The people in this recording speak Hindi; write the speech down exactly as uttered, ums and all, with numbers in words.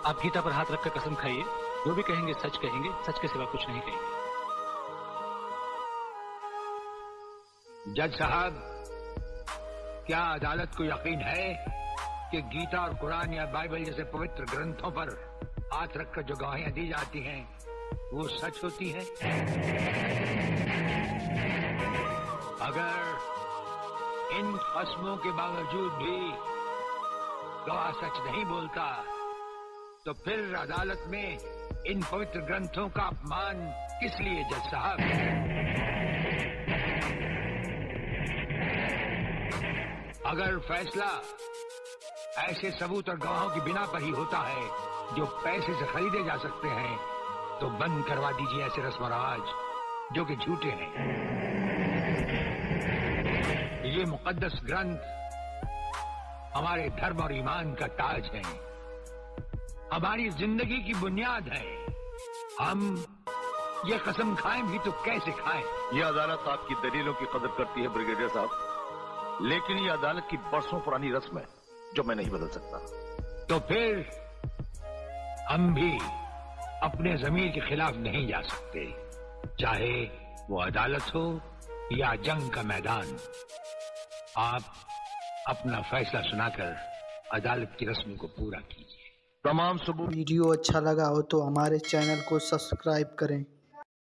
आप गीता पर हाथ रखकर कसम खाइए, जो भी कहेंगे सच कहेंगे, सच के सिवा कुछ नहीं कहेंगे। जज साहब, क्या अदालत को यकीन है कि गीता और कुरान या बाइबल जैसे पवित्र ग्रंथों पर हाथ रखकर जो गवाहियां दी जाती हैं वो सच होती हैं? अगर इन कसमों के बावजूद भी गवाह सच नहीं बोलता तो फिर अदालत में इन पवित्र ग्रंथों का अपमान किस लिए जज साहब? अगर फैसला ऐसे सबूत और गवाहों की बिना पर ही होता है जो पैसे से खरीदे जा सकते हैं, तो बंद करवा दीजिए ऐसे रस्म और रिवाज जो कि झूठे हैं। ये मुकद्दस ग्रंथ हमारे धर्म और ईमान का ताज है, हमारी जिंदगी की बुनियाद है। हम ये कसम खाएं भी तो कैसे खाएं? ये अदालत आपकी दलीलों की कदर करती है ब्रिगेडियर साहब, लेकिन ये अदालत की बरसों पुरानी रस्म है जो मैं नहीं बदल सकता। तो फिर हम भी अपने जमीर के खिलाफ नहीं जा सकते, चाहे वो अदालत हो या जंग का मैदान। आप अपना फैसला सुनाकर अदालत की रस्म को पूरा कीजिए। तमाम सबूत। वीडियो अच्छा लगा हो तो हमारे चैनल को सब्सक्राइब करें।